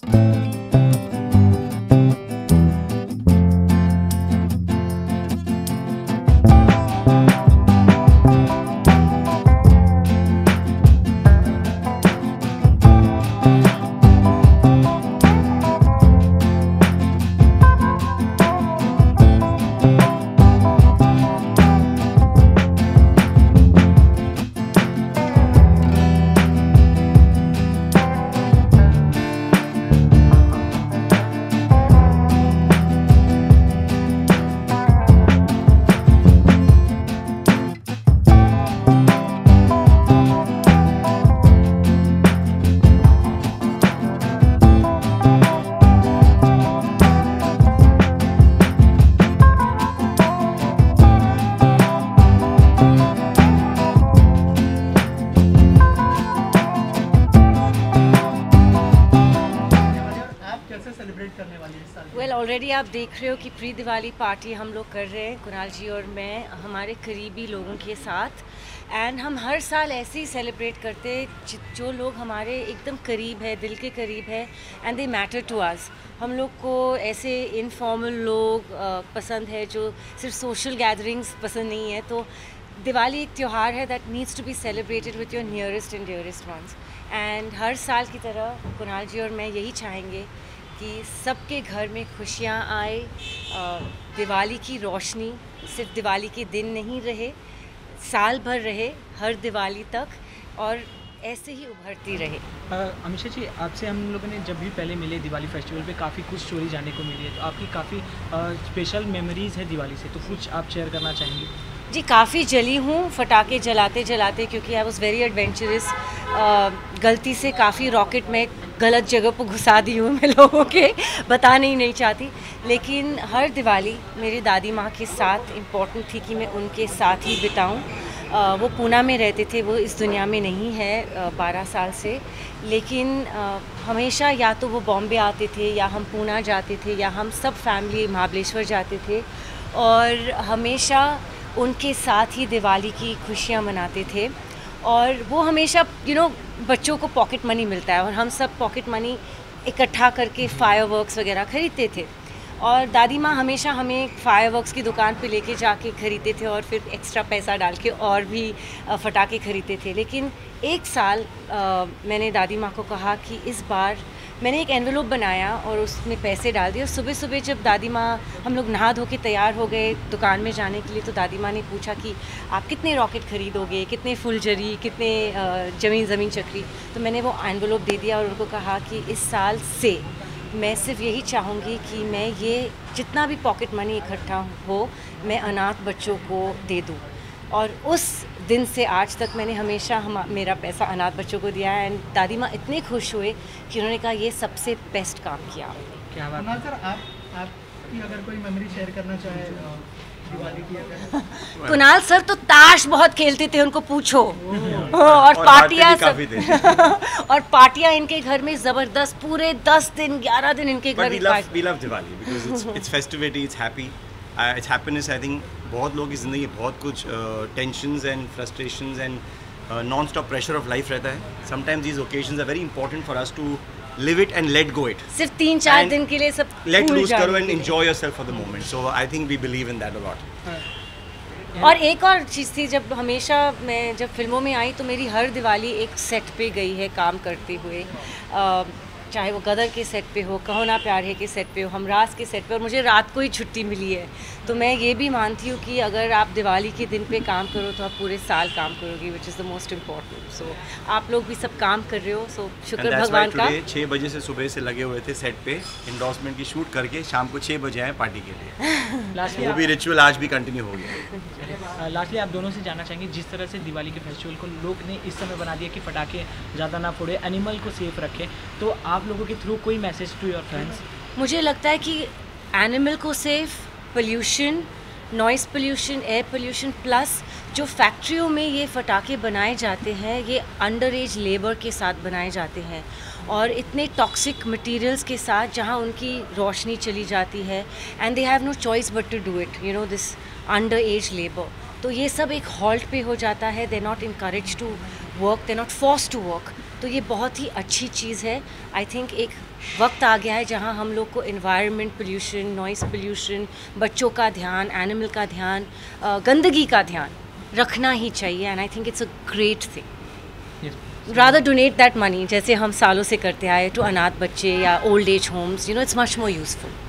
Well already आप देख रहे हो कि प्री दिवाली पार्टी हम लोग कर रहे हैं, कुणाल जी और मैं, हमारे करीबी लोगों के साथ। एंड हम हर साल ऐसे ही सेलिब्रेट करते हैं जो लोग हमारे एकदम करीब है, दिल के करीब है, and they matter to us. हम लोग को ऐसे इनफॉर्मल लोग पसंद है, जो सिर्फ सोशल गैदरिंग्स पसंद नहीं है। तो दिवाली एक त्यौहार है that needs to be celebrated with your nearest and dearest ones. And हर साल की तरह कुणाल जी और मैं यही चाहेंगे कि सबके घर में खुशियाँ आए, दिवाली की रोशनी सिर्फ दिवाली के दिन नहीं रहे, साल भर रहे, हर दिवाली तक, और ऐसे ही उभरती रहे। अमीषा जी, आपसे हम लोगों ने जब भी पहले मिले दिवाली फेस्टिवल पे काफ़ी कुछ स्टोरी जानने को मिली है, तो आपकी काफ़ी स्पेशल मेमोरीज़ है दिवाली से, तो कुछ आप शेयर करना चाहेंगे? जी, काफ़ी जली हूँ फटाके जलाते जलाते, क्योंकि आई वॉज़ वेरी एडवेंचरस। गलती से काफ़ी रॉकेट में गलत जगह पर घुसा दी हूँ मैं, लोगों के बताने ही नहीं चाहती। लेकिन हर दिवाली मेरी दादी माँ के साथ इम्पॉर्टेंट थी कि मैं उनके साथ ही बिताऊँ। वो पूना में रहते थे, वो इस दुनिया में नहीं है 12 साल से, लेकिन हमेशा या तो वो बॉम्बे आते थे या हम पूना जाते थे या हम सब फैमिली महाबलेश्वर जाते थे, और हमेशा उनके साथ ही दिवाली की खुशियाँ मनाते थे। और वो हमेशा बच्चों को पॉकेट मनी मिलता है, और हम सब पॉकेट मनी इकट्ठा करके फायरवर्क्स वगैरह ख़रीदते थे। और दादी माँ हमेशा हमें फायरवर्क्स की दुकान पे लेके जाके ख़रीदते थे, और फिर एक्स्ट्रा पैसा डाल के और भी फटाके ख़रीदते थे। लेकिन एक साल मैंने दादी माँ को कहा कि इस बार मैंने एक एनवेलोप बनाया और उसमें पैसे डाल दिए। और सुबह सुबह जब दादी माँ, हम लोग नहा धो के तैयार हो गए दुकान में जाने के लिए, तो दादी माँ ने पूछा कि आप कितने रॉकेट ख़रीदोगे, कितने फुलझड़ी, कितने ज़मीन चक्री। तो मैंने वो एनवेलोप दे दिया और उनको कहा कि इस साल से मैं सिर्फ यही चाहूँगी कि मैं ये जितना भी पॉकेट मनी इकट्ठा हो, मैं अनाथ बच्चों को दे दूँ। और उस दिन से आज तक मैंने हमेशा मेरा पैसा अनाथ बच्चों को दिया है। एंड दादी माँ इतने खुश हुए कि उन्होंने कहा ये सबसे बेस्ट काम किया। क्या बात है सर, आपकी अगर कोई मेमोरी शेयर करना चाहे दिवाली की? अगर कुणाल सर तो ताश बहुत खेलते थे, उनको पूछो। और पार्टियाँ सब और पार्टियाँ इनके घर में ज़बरदस्त, पूरे 10 दिन 11 दिन इनके घर में। We love Diwali because it's festivity, it's happy, it's happiness. I think बहुत लोगों की ज़िंदगी बहुत कुछ tensions and frustrations and non stop pressure of life रहता है। Sometimes these occasions are very important for us to live it and let go it. सिर्फ 3-4 दिन के लिए सब let loose करो and enjoy yourself for the moment. So I think we believe in that a lot. और एक और चीज़ थी, जब हमेशा मैं जब फिल्मों में आई तो मेरी हर दिवाली एक सेट पे गई है काम करते हुए, चाहे वो गदर के सेट पे हो, कहो ना प्यार है के सेट पे हो, हमराज के सेट पे, और मुझे रात को ही छुट्टी मिली है। तो मैं ये भी मानती हूँ कि अगर आप दिवाली के दिन पे काम करो तो आप पूरे साल काम करोगे, which is the most important. So आप लोग भी सब काम कर रहे हो, सो शुक्र भगवान का। 6 बजे से सुबह से लगे हुए थे सेट पे, इंडोर्समेंट की शूट करके शाम को 6 बजे आए पार्टी के लिए। वो भी रिचुअल आज भी कंटिन्यू हो गया। लास्टली आप दोनों से जानना चाहेंगे, जिस तरह से दिवाली के फेस्टिवल को लोग ने इस समय बना दिया कि पटाखे ज़्यादा ना फोड़े, एनिमल को सेफ रखें, तो आप लोगों के थ्रू कोई मैसेज टू योर फ्रेंड्स? मुझे लगता है कि एनिमल को safe, pollution, noise pollution, air pollution, plus जो फैक्ट्रियों में ये फटाके बनाए जाते हैं, ये अंडर एज लेबर के साथ बनाए जाते हैं, और इतने टॉक्सिक मटेरियल्स के साथ, जहाँ उनकी रोशनी चली जाती है, and they have no choice but to do it, this under age labour. तो ये सब एक हॉल्ट पे हो जाता है, they not encourage to work, they not force to work. तो ये बहुत ही अच्छी चीज़ है। आई थिंक एक वक्त आ गया है जहाँ हम लोग को एनवायरनमेंट पोल्यूशन, नॉइस पोल्यूशन, बच्चों का ध्यान, एनिमल का ध्यान, गंदगी का ध्यान रखना ही चाहिए. And I think it's a great thing. Rather donate that money, जैसे हम सालों से करते आए, टू अनाथ बच्चे या old age homes. You know, it's much more useful.